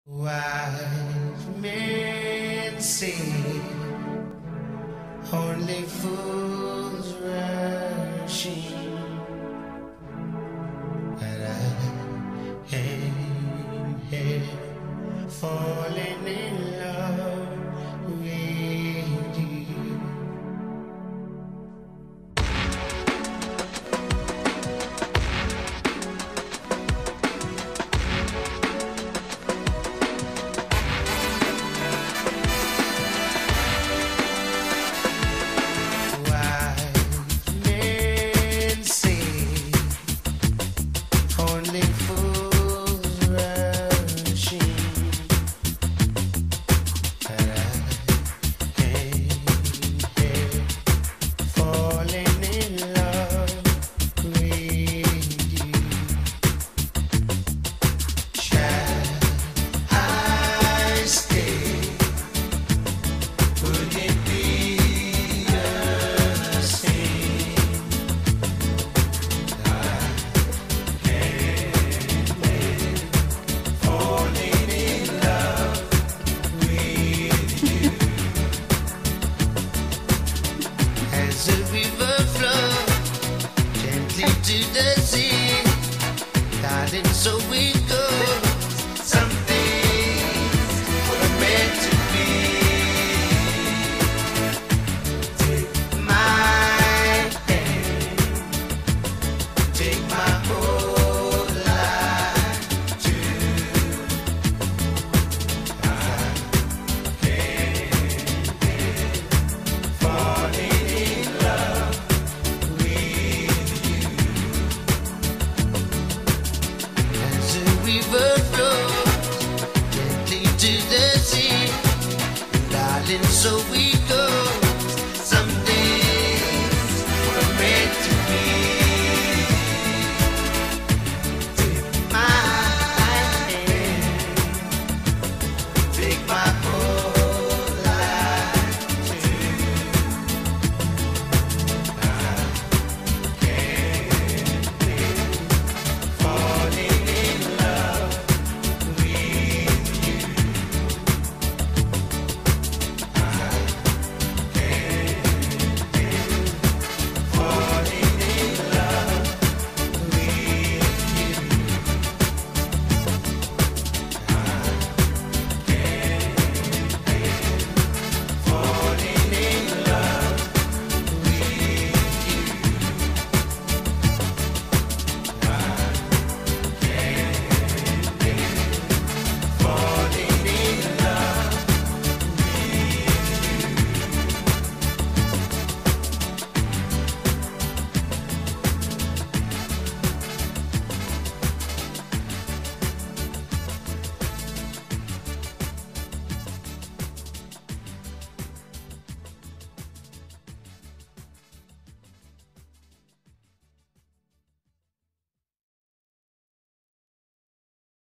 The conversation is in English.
Wise men say only fools rushing, but I am here falling in love with you. So we go, some things were meant to be. Take my hand, take my whole life too. I can't help falling in love with you. River flows gently to the sea, darling, so we